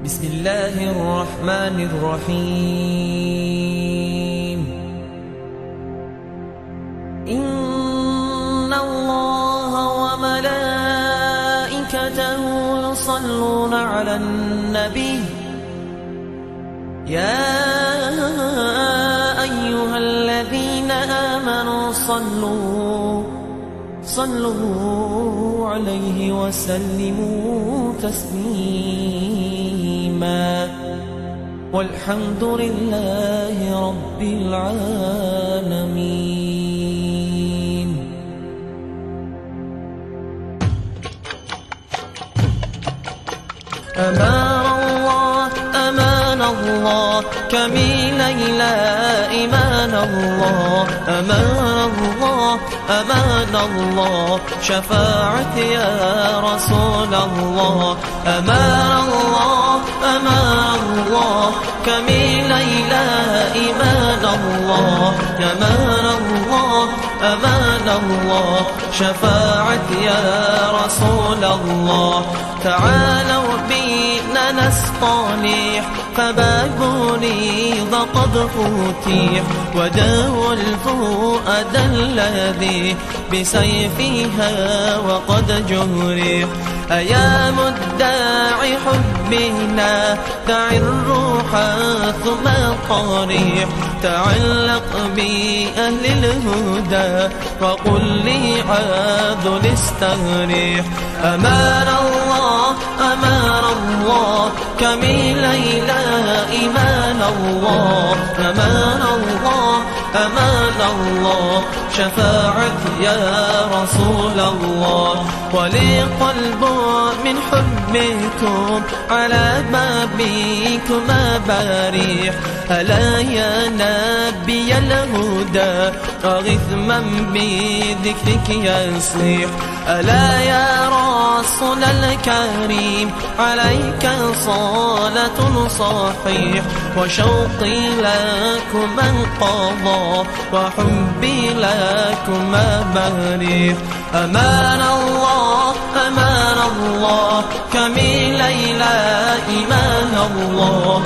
بسم الله الرحمن الرحيم. إن الله وملائكته يصلون على النبي يا أيها الذين آمنوا صلوا عليه وسلموا تسليما والحمد لله رب العالمين. أمان الله كميل إلى إيمان الله. أمان الله شفاعة يا رسول الله. أمان الله كميل إلى إيمان الله. أمان الله شفاعة يا رسول الله. تعالوا بنا نستطيع فبابني قد فتح وداوى الفؤاد الذي بسيفها وقد جرح. أيا مدعي حبنا دع الروح ثم قريح. تعلق بأهل الهدى وقل لي عاذ استريح. أمان الله كميل إلى إيمان الله. أمان الله شفاعة يا رسول الله. ولي قلب من حبكم على بابكم بريح. ألا يا نبي الهدى أغث من بذكرك يصيح. ألا يا رسول الكريم عليك صلاة صحيح. وشوقي لكم انقضى وحبي لكم بريح. أمان الله كميل إلى إيمان الله.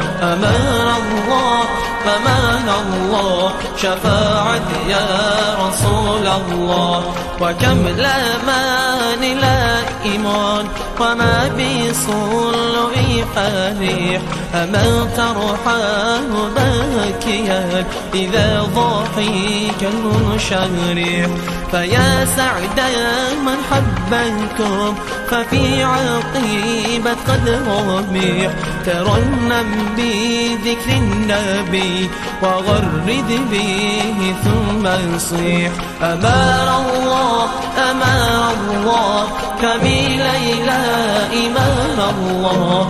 أمان الله شفاعة يا رسول الله. وكم لامان لائمان وما بصلع فريح. أما ترحاه باكيا إذا ضحك المنشرح. فيا سعد من حبكم ففي عقيبة قد ربيح. ترنم بذكر النبي وغرد به ثم صيح. أمان الله كميل إلى إيمان الله.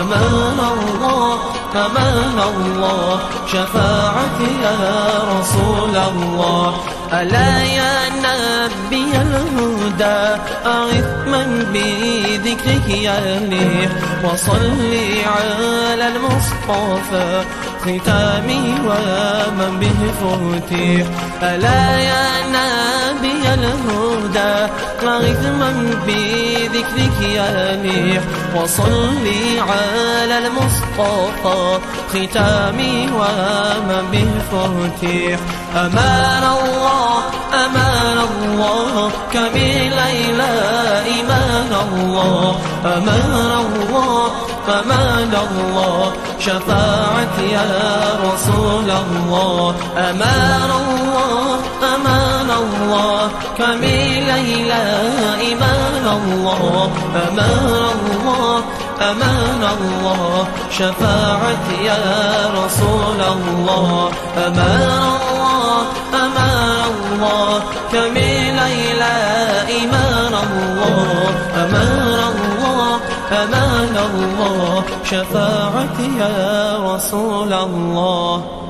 أمان الله شفاعة يا رسول الله. ألا يا نبي الهدى أغث من بذكرك يليح. وصلي على المصطفى ختامي ومن به فتح. ألا يا نبي الهدى أغث من بذكرك يليح. وصلي على المصطفى ختامي ومن به فتح. أمان الله كميل إلى إيمان الله. أمان الله شفاعة يا رسول الله. أمان الله كميل إلى إيمان الله. أمان الله شفاعة يا رسول الله. أمان الله كميل إلى إيمان الله. أمان الله شفاعة يا رسول الله.